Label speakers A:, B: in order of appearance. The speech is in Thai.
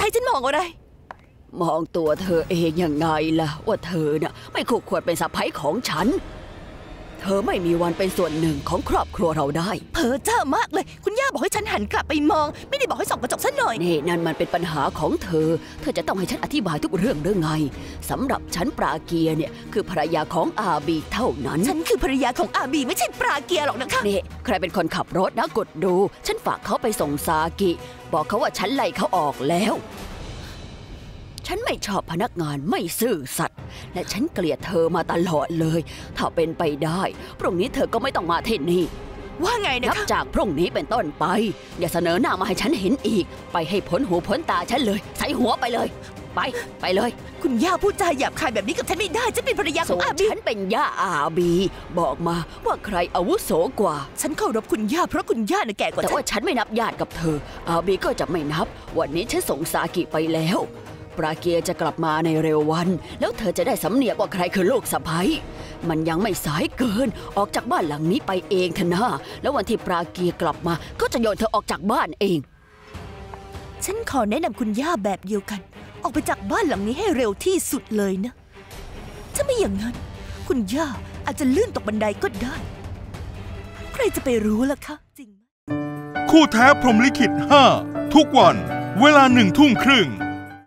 A: ให้ฉันมองอะไร
B: มองตัวเธอเองยังไงล่ะว่าเธอน่ะไม่คู่ควรเป็นสะใภ้ของฉันเธอไม่มีวันเป็นส่วนหนึ่งของครอบครัวเราได้
A: เพ้อเจ้ามากเลยคุณย่าบอกให้ฉันหันกลับไปมองไม่ได้บอกให้ส่องกระจกซะหน่อย
B: นี่นั่นมันเป็นปัญหาของเธอจะต้องให้ฉันอธิบายทุกเรื่องหรือไงสำหรับฉันปราเกียเนี่ยคือภรรยาของอาบีเท่านั้น
A: ฉันคือภรรยาของอาบีไม่ใช่ปราเกียหรอกนะคะ
B: นี่ใครเป็นคนขับรถนะกดดูฉันฝากเขาไปส่งซากิบอกเขาว่าฉันไล่เขาออกแล้วฉันไม่ชอบพนักงานไม่ซื่อสัตย์และฉันเกลียดเธอมาตลอดเลยถ้าเป็นไปได้พรุ่งนี้เธอก็ไม่ต้องมาที่นี่
A: ว่าไงนะคะ
B: นับจากพรุ่งนี้เป็นต้นไปอย่าเสนอหน้ามาให้ฉันเห็นอีกไปให้พ้นหูพ้นตาฉันเลยใส่หัวไปเลยไปเลย
A: คุณย่าพูดจาหยาบคายแบบนี้กับฉันไม่ได้ฉันเป็นภรรยาของอาบี
B: ฉันเป็นย่าอาบีบอกมาว่าใครอาวุโสกว่า
A: ฉันเคารพคุณย่าเพราะคุณย่าน่ะแก่กว่า
B: แต่ว่าฉันไม่นับญาติกับเธออาบีก็จะไม่นับวันนี้ฉันส่งซากิไปแล้วปราเกียจะกลับมาในเร็ววันแล้วเธอจะได้สำเนียกว่าใครคือลูกสะใภ้มันยังไม่สายเกินออกจากบ้านหลังนี้ไปเองเถอะนะแล้ววันที่ปราเกียกลับมาก็จะโยนเธอออกจากบ้านเอง
A: ฉันขอแนะนำคุณย่าแบบเดียวกันออกไปจากบ้านหลังนี้ให้เร็วที่สุดเลยนะถ้าไม่อย่างนั้นคุณย่าอาจจะลื่นตกบันไดก็ได้ใครจะไปรู้ล่ะคะจริง
C: คู่แท้พรหมลิขิต5ทุกวันเวลา1 ทุ่มครึ่ง